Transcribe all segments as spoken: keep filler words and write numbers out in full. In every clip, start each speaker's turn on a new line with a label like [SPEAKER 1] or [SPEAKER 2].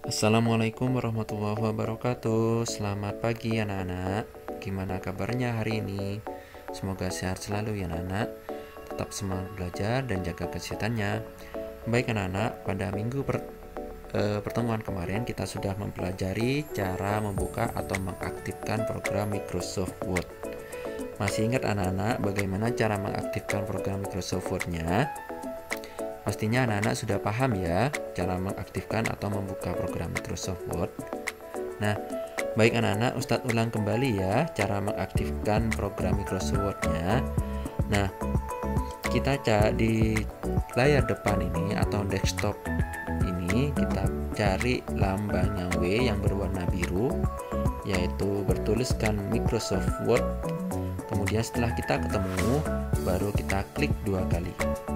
[SPEAKER 1] Assalamualaikum warahmatullahi wabarakatuh. Selamat pagi anak-anak. Gimana kabarnya hari ini? Semoga sehat selalu ya anak-anak. Tetap semangat belajar dan jaga kesehatannya. Baik anak-anak, pada minggu per, eh, pertemuan kemarin kita sudah mempelajari cara membuka atau mengaktifkan program Microsoft Word. Masih ingat anak-anak bagaimana cara mengaktifkan program Microsoft Word-nya? Pastinya anak-anak sudah paham ya cara mengaktifkan atau membuka program Microsoft Word. Nah, baik anak-anak, Ustadz ulang kembali ya cara mengaktifkan program Microsoft Word-nya. Nah, kita cari di layar depan ini atau desktop ini, kita cari lambangnya W yang berwarna biru, yaitu bertuliskan Microsoft Word. Kemudian setelah kita ketemu, baru kita klik dua kali.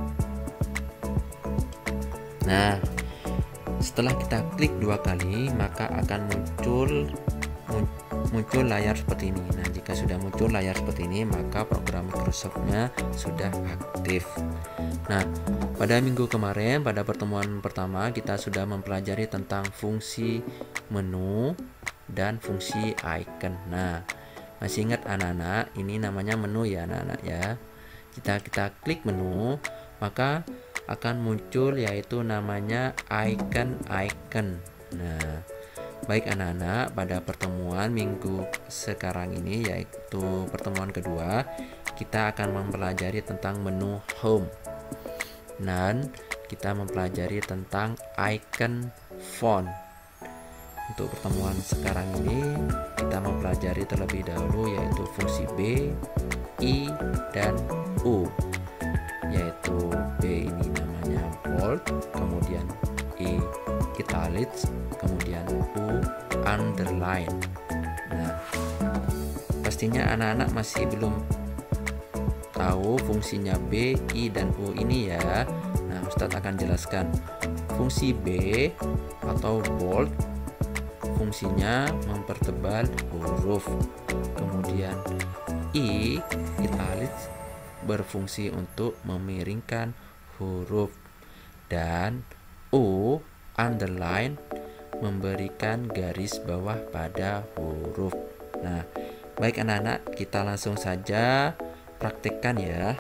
[SPEAKER 1] Nah, setelah kita klik dua kali, maka akan muncul muncul layar seperti ini. Nah, jika sudah muncul layar seperti ini, maka program Microsoft-nya sudah aktif. Nah, pada minggu kemarin, pada pertemuan pertama, kita sudah mempelajari tentang fungsi menu dan fungsi icon. Nah, masih ingat anak-anak, ini namanya menu ya anak-anak ya. Jika kita klik menu, maka akan muncul yaitu namanya icon-icon. Nah, baik anak-anak, pada pertemuan minggu sekarang ini yaitu pertemuan kedua, kita akan mempelajari tentang menu home dan kita mempelajari tentang icon font. Untuk pertemuan sekarang ini kita mempelajari terlebih dahulu yaitu fungsi B, I, dan U. Yaitu B ini namanya bold, kemudian I italics, kemudian U underline. Nah, pastinya anak-anak masih belum tahu fungsinya B, I, dan U ini ya. Nah, Ustadz akan jelaskan. Fungsi B atau bold fungsinya mempertebal huruf, kemudian I italics berfungsi untuk memiringkan huruf, dan U underline memberikan garis bawah pada huruf. Nah, baik anak-anak, kita langsung saja praktekkan ya.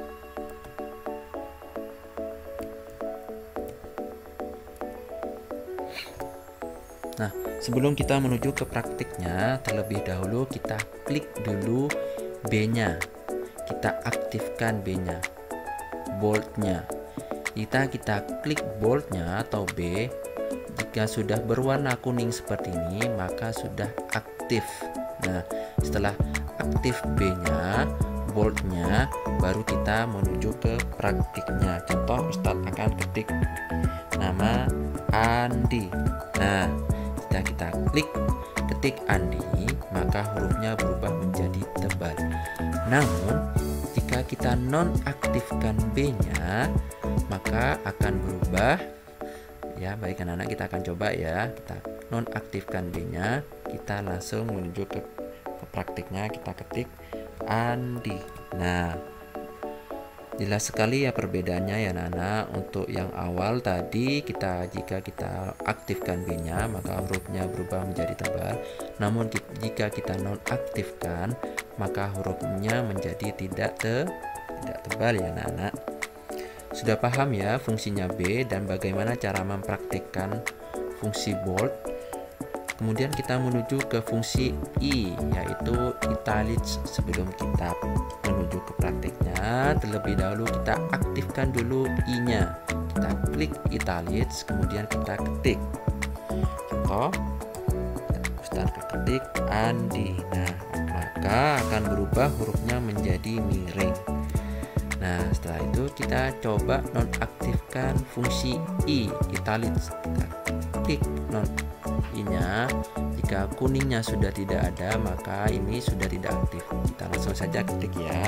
[SPEAKER 1] Nah, sebelum kita menuju ke praktiknya, terlebih dahulu kita klik dulu B-nya. Kita aktifkan B-nya, bold-nya. Kita kita klik bold-nya atau B. Jika sudah berwarna kuning seperti ini, maka sudah aktif. Nah, setelah aktif B-nya, bold-nya, baru kita menuju ke praktiknya. Contoh, Ustadz akan ketik nama Andi. Nah, setelah kita klik ketik Andi, maka hurufnya berubah menjadi tebal. Namun, jika kita nonaktifkan B-nya, maka akan berubah. Ya, baik anak-anak, kita akan coba ya. Kita nonaktifkan B-nya, kita langsung menuju ke, ke praktiknya. Kita ketik Andi. Nah, jelas sekali ya perbedaannya ya anak-anak. Untuk yang awal tadi, kita jika kita aktifkan B-nya, maka hurufnya berubah menjadi tebal. Namun jika kita nonaktifkan, maka hurufnya menjadi tidak te, tidak tebal ya anak-anak. Sudah paham ya fungsinya B dan bagaimana cara mempraktikkan fungsi bold. Kemudian kita menuju ke fungsi I, yaitu italics. Sebelum kita menuju ke praktiknya, terlebih dahulu kita aktifkan dulu I-nya. Kita klik italics, kemudian kita ketik. Contoh, Ustaz ketik Andi. Nah, maka akan berubah hurufnya menjadi miring. Nah, setelah itu kita coba nonaktifkan fungsi I, italics. Kita klik non I-nya. Jika kuningnya sudah tidak ada, maka ini sudah tidak aktif. Kita langsung saja ketik ya.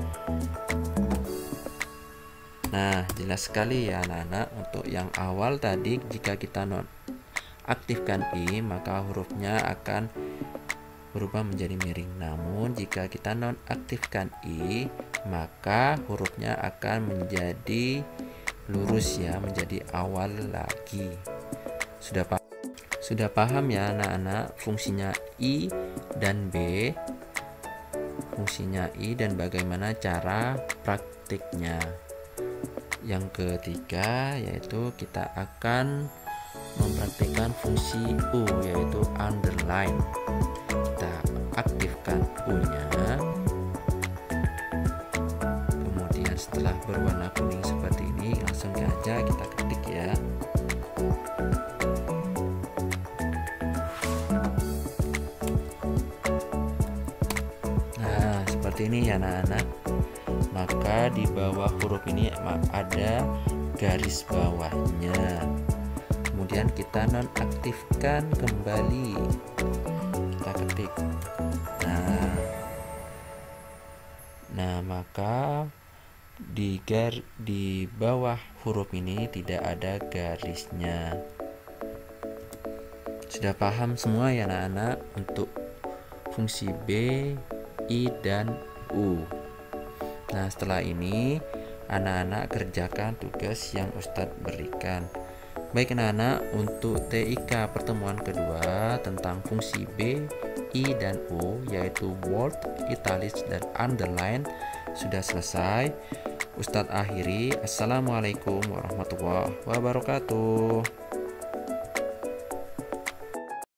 [SPEAKER 1] Nah, jelas sekali ya anak-anak. Untuk yang awal tadi, jika kita nonaktifkan I, maka hurufnya akan berubah menjadi miring. Namun jika kita nonaktifkan I, maka hurufnya akan menjadi lurus ya, menjadi awal lagi. Sudah paham? Sudah paham ya anak-anak fungsinya I dan B? Fungsinya I dan bagaimana cara praktiknya. Yang ketiga yaitu kita akan mempraktikkan fungsi U, yaitu underline. Kita aktifkan U-nya. Kemudian setelah berwarna kuning seperti ini, langsung aja kita ketik ya. Nah, seperti ini ya anak-anak. Maka di bawah huruf ini ada garis bawahnya. Kemudian kita nonaktifkan kembali. Kita ketik. Nah, nah maka di gar di bawah huruf ini tidak ada garisnya. Sudah paham semua ya anak-anak untuk fungsi B, I, dan U. Nah, setelah ini anak-anak kerjakan tugas yang Ustadz berikan. Baik anak-anak, untuk T I K pertemuan kedua tentang fungsi B, I, dan U, yaitu bold, italics, dan underline sudah selesai. Ustadz akhiri. Assalamualaikum warahmatullahi wabarakatuh.